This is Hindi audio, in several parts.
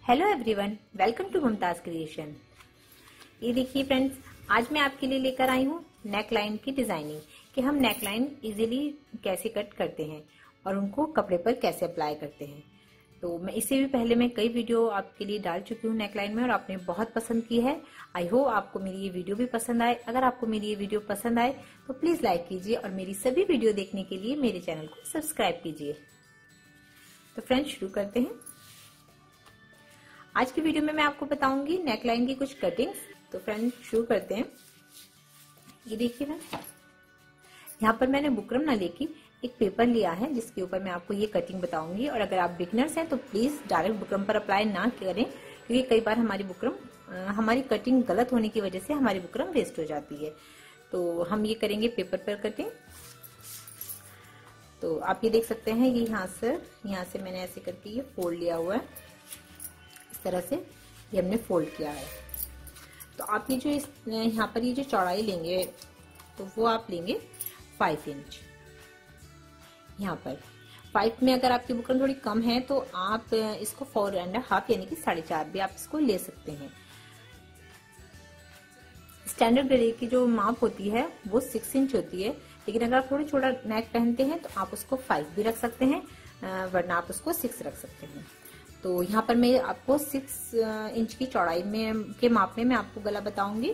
Hello everyone, welcome to Mumtaz creation. ये देखिए फ्रेंड्स, आज मैं आपके लिए लेकर आई हूँ नेक लाइन की डिजाइनिंग कि हम नेक लाइन इजीली कैसे कट करते हैं और उनको कपड़े पर कैसे अप्लाई करते हैं। तो मैं इससे भी पहले मैं कई वीडियो आपके लिए डाल चुकी हूँ नेक लाइन में और आपने बहुत पसंद की है। आई होप आपको मेरी ये वीडियो भी पसंद आए। अगर आपको मेरी ये वीडियो पसंद आए तो प्लीज लाइक कीजिए और मेरी सभी वीडियो देखने के लिए मेरे चैनल को सब्सक्राइब कीजिए। तो फ्रेंड्स, शुरू करते हैं। आज की वीडियो में मैं आपको बताऊंगी नेकलाइन की कुछ कटिंग्स। तो फ्रेंड, शुरू करते हैं। ये देखिए फ्रेंड, यहाँ पर मैंने बुकरम ना लेके एक पेपर लिया है जिसके ऊपर मैं आपको ये कटिंग बताऊंगी। और अगर आप बिगनर्स हैं तो प्लीज डायरेक्ट बुकरम पर अप्लाई ना करें, क्योंकि कई बार हमारी कटिंग गलत होने की वजह से हमारी बुकरम वेस्ट हो जाती है। तो हम ये करेंगे पेपर पर कटिंग। तो आप ये देख सकते हैं, ये यहाँ से मैंने ऐसे करके ये फोल्ड लिया हुआ है। इस तरह से ये हमने फोल्ड किया है। तो आप ये जो यहाँ पर ये जो चौड़ाई लेंगे तो वो आप लेंगे 5 इंच। यहाँ पर 5 में अगर आपकी बुकरम थोड़ी कम है तो आप इसको 4.5 यानी कि 4.5 भी आप इसको ले सकते हैं। स्टैंडर्ड ग्रेड की जो माप होती है वो 6 इंच होती है, लेकिन अगर आप थोड़ा छोटा नेक पहनते हैं तो आप उसको 5 भी रख सकते हैं, वरना आप उसको 6 रख सकते हैं। तो यहाँ पर मैं आपको 6 इंच की चौड़ाई में के माप में मैं आपको गला बताऊंगी।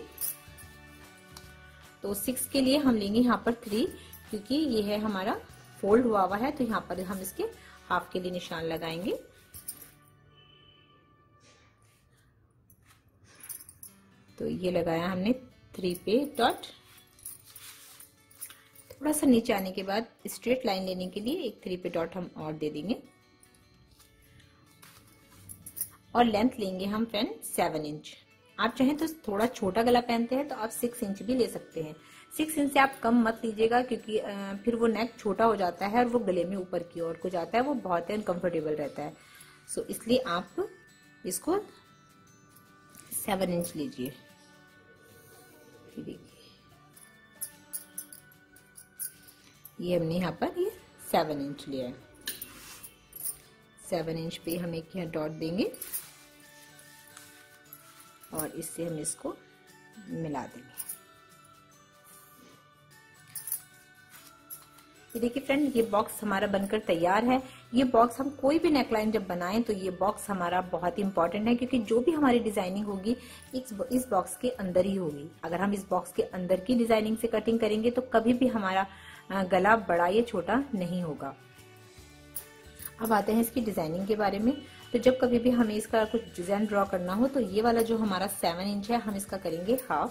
तो 6 के लिए हम लेंगे यहाँ पर 3, क्योंकि ये है हमारा फोल्ड हुआ है। तो यहाँ पर हम इसके हाफ के लिए निशान लगाएंगे। तो ये लगाया हमने 3 पे डॉट। थोड़ा सा नीचे आने के बाद स्ट्रेट लाइन लेने के लिए एक 3 पे डॉट हम और दे देंगे। और लेंथ लेंगे हम फ्रेंड 7 इंच। आप चाहें तो थोड़ा छोटा गला पहनते हैं तो आप 6 इंच भी ले सकते हैं। 6 इंच से आप कम मत लीजिएगा, क्योंकि फिर वो नेक छोटा हो जाता है और वो गले में ऊपर की ओर को जाता है, वो बहुत ही अनकंफर्टेबल रहता है। सो इसलिए आप इसको 7 इंच लीजिए। देखिए, ये हमने यहाँ पर ये 7 इंच लिया है। 7 इंच पे हम एक यहाँ डॉट देंगे और इससे हम इसको मिला देंगे। ये देखिए फ्रेंड, ये बॉक्स हमारा बनकर तैयार है। ये बॉक्स हम कोई भी नेकलाइन जब बनाएं तो ये बॉक्स हमारा बहुत ही इंपॉर्टेंट है, क्योंकि जो भी हमारी डिजाइनिंग होगी इस बॉक्स के अंदर ही होगी। अगर हम इस बॉक्स के अंदर की डिजाइनिंग से कटिंग करेंगे तो कभी भी हमारा गला बड़ा या छोटा नहीं होगा। अब आते हैं इसकी डिजाइनिंग के बारे में। तो जब कभी भी हमें इसका कुछ डिजाइन ड्रॉ करना हो तो ये वाला जो हमारा 7 इंच है हम इसका करेंगे हाफ,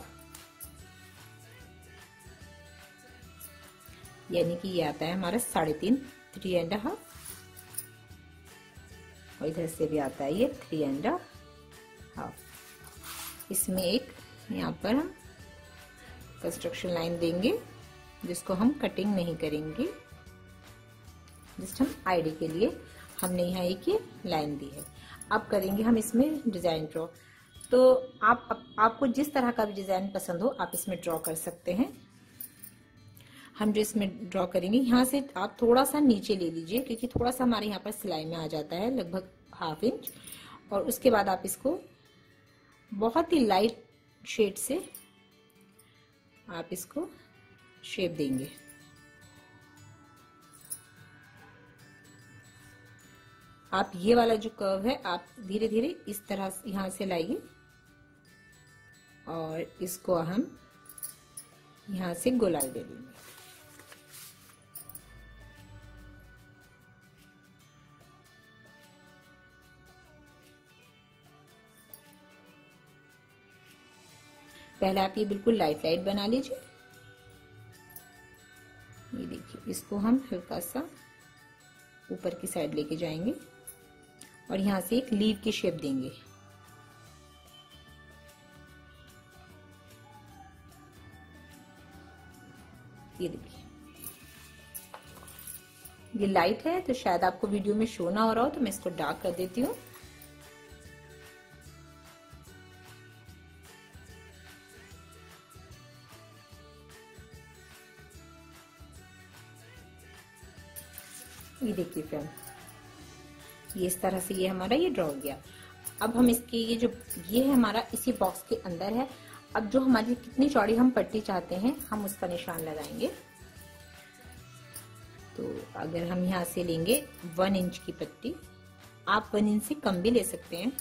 यानी कि ये आता है हमारा 3.5, 3.5। और इधर से भी आता है ये 3.5। इसमें एक यहाँ पर हम कंस्ट्रक्शन लाइन देंगे जिसको हम कटिंग नहीं करेंगे, जस्ट हम आईडी के लिए हमने यहाँ एक ये लाइन दी है। अब करेंगे हम इसमें डिजाइन ड्रॉ। तो आपको जिस तरह का भी डिजाइन पसंद हो आप इसमें ड्रॉ कर सकते हैं। हम जो इसमें ड्रॉ करेंगे, यहाँ से आप थोड़ा सा नीचे ले लीजिए, क्योंकि थोड़ा सा हमारे यहाँ पर सिलाई में आ जाता है, लगभग ½ इंच। और उसके बाद आप इसको बहुत ही लाइट शेड से आप इसको शेप देंगे। आप ये वाला जो कर्व है आप धीरे धीरे इस तरह यहां से लाइए और इसको हम यहां से गोलाई दे देंगे। पहले आप ये बिल्कुल लाइट लाइट बना लीजिए। ये देखिए, इसको हम हल्का सा ऊपर की साइड लेके जाएंगे और यहां से एक लीव की शेप देंगे। ये देखिए, ये लाइट है तो शायद आपको वीडियो में शो ना हो रहा हो, तो मैं इसको डार्क कर देती हूँ। ये देखिए फ्रेंड, ये इस तरह से ये हमारा ये ड्रॉ हो गया। अब हम इसकी ये है हमारा इसी बॉक्स के अंदर है। अब जो हमारी कितनी चौड़ी हम पट्टी चाहते हैं हम उसका निशान लगाएंगे। तो अगर हम यहाँ से लेंगे 1 इंच की पट्टी, आप 1 इंच से कम भी ले सकते हैं।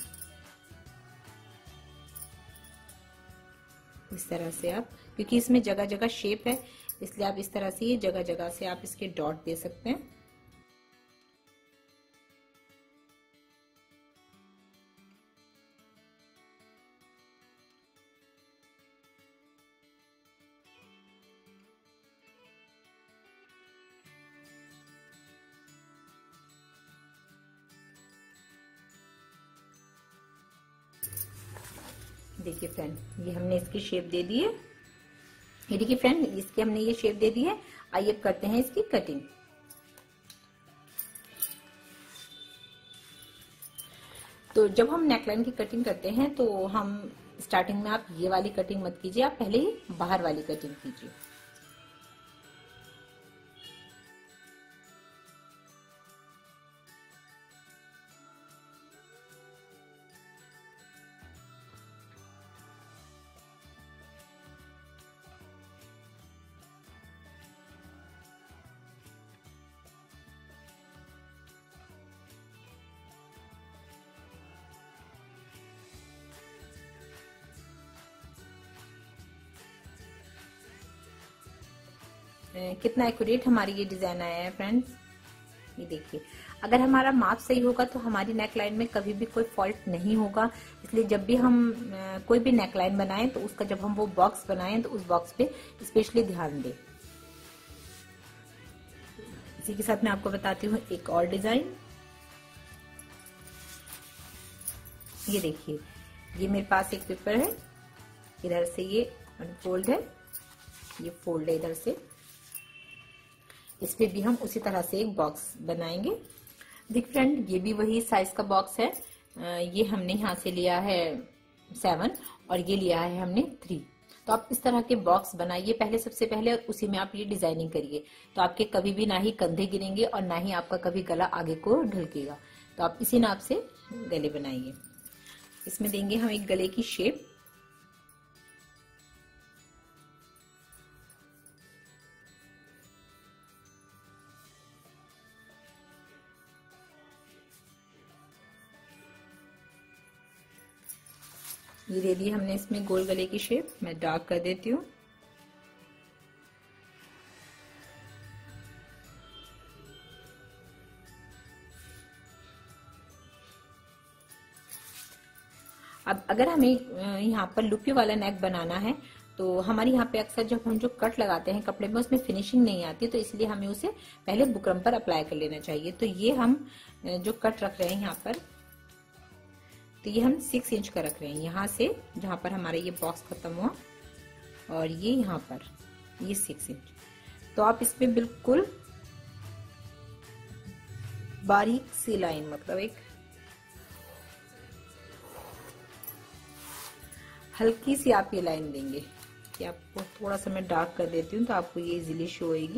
इस तरह से आप, क्योंकि इसमें जगह जगह शेप है इसलिए आप इस तरह से ये जगह जगह से आप इसके डॉट दे सकते हैं। देखिए फ्रेंड, ये हमने इसकी शेप दे दी है। ये देखिए फ्रेंड, इसकी हमने ये शेप दे दी है। आइए अब करते हैं इसकी कटिंग। तो जब हम नेकलाइन की कटिंग करते हैं तो हम स्टार्टिंग में आप ये वाली कटिंग मत कीजिए, आप पहले ही बाहर वाली कटिंग कीजिए। कितना एक्यूरेट हमारी ये डिजाइन आया है फ्रेंड्स। ये देखिए, अगर हमारा माप सही होगा तो हमारी नेकलाइन में कभी भी कोई फॉल्ट नहीं होगा। इसलिए जब भी हम कोई भी नेकलाइन बनाएं तो उसका जब हम वो बॉक्स बनाएं तो उस बॉक्स पे स्पेशली ध्यान दें। इसी के साथ मैं आपको बताती हूँ एक और डिजाइन। ये देखिए, ये मेरे पास एक पेपर है, इधर से ये अनफोल्ड है, ये फोल्ड है इधर से। इस पे भी हम उसी तरह से एक बॉक्स बनाएंगे। देख फ्रेंड, ये भी वही साइज का बॉक्स है। ये हमने यहाँ से लिया है 7 और ये लिया है हमने 3। तो आप इस तरह के बॉक्स बनाइए पहले, सबसे पहले, और उसी में आप ये डिजाइनिंग करिए। तो आपके कभी भी ना ही कंधे गिरेंगे और ना ही आपका कभी गला आगे को ढलकेगा। तो आप इसी नाप से गले बनाइए। इसमें देंगे हम एक गले की शेप। ये दे दी हमने इसमें गोल गले की शेप। मैं डार्क कर देती हूँ। अब अगर हमें यहाँ पर लुपी वाला नेक बनाना है तो हमारे यहाँ पे अक्सर जब हम जो कट लगाते हैं कपड़े में उसमें फिनिशिंग नहीं आती, तो इसलिए हमें उसे पहले बुकरम पर अप्लाई कर लेना चाहिए। तो ये हम जो कट रख रहे हैं यहाँ पर, तो ये हम 6 इंच का रख रहे हैं। यहाँ से जहां पर हमारा ये बॉक्स खत्म हुआ और ये यहाँ पर ये 6 इंच। तो आप इसमें बिल्कुल बारीक सी लाइन, मतलब एक हल्की सी आप ये लाइन देंगे। कि आपको थोड़ा सा मैं डार्क कर देती हूँ तो आपको ये इजीली शो होगी।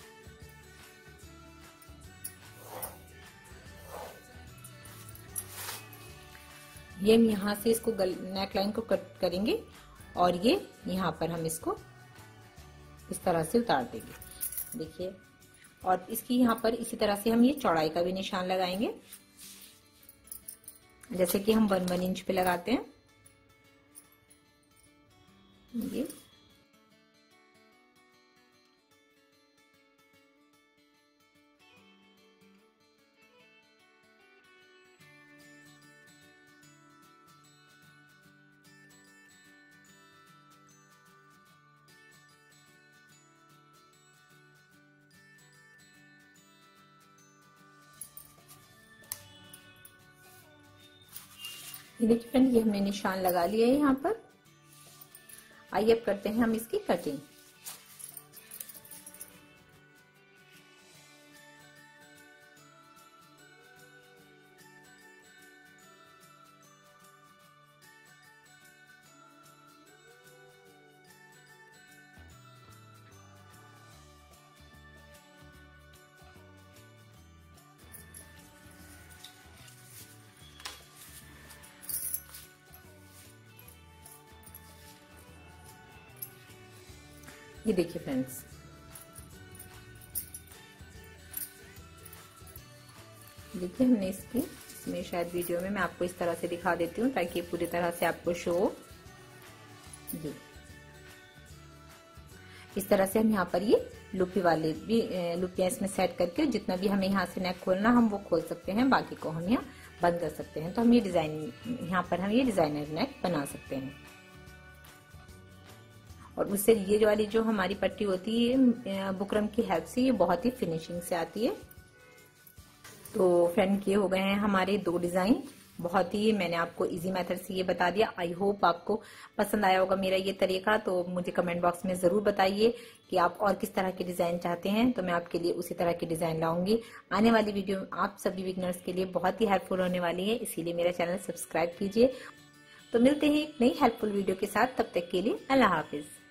ये हम यहाँ से इसको नेक लाइन को कट करेंगे और ये यहाँ पर हम इसको इस तरह से उतार देंगे। देखिए, और इसकी यहाँ पर इसी तरह से हम ये चौड़ाई का भी निशान लगाएंगे, जैसे कि हम 1 इंच पे लगाते हैं। ये देखिए फ्रेंड, ये हमने निशान लगा लिया है यहाँ पर। आइए अब करते हैं हम इसकी कटिंग। ये देखिए फ्रेंड्स, देखिए हमने इसमें शायद वीडियो में मैं आपको इस तरह से दिखा देती हूँ ताकि पूरी तरह से आपको शो हो। जी, इस तरह से हम यहाँ पर ये लुपी वाले भी लुपियाँ इसमें सेट करके जितना भी हमें यहाँ से नेक खोलना हम वो खोल सकते हैं, बाकी को हम यहाँ बंद कर सकते हैं। तो हम ये डिजाइन यहाँ पर हम ये डिजाइनर नेक बना सकते हैं। और उससे ये जो वाली जो हमारी पट्टी होती है बुकरम की हेल्प से ये बहुत ही फिनिशिंग से आती है। तो फ्रेंड ये हो गए हैं हमारे 2 डिजाइन। बहुत ही मैंने आपको इजी मेथड से ये बता दिया। आई होप आपको पसंद आया होगा मेरा ये तरीका। तो मुझे कमेंट बॉक्स में जरूर बताइए कि आप और किस तरह के डिजाइन चाहते हैं, तो मैं आपके लिए उसी तरह के डिजाइन लाऊंगी। आने वाली वीडियो आप सभी बिगनर्स के लिए बहुत ही हेल्पफुल होने वाली है, इसीलिए मेरा चैनल सब्सक्राइब कीजिए। तो मिलते हैं एक नई हेल्पफुल वीडियो के साथ, तब तक के लिए अल्लाह हाफिज।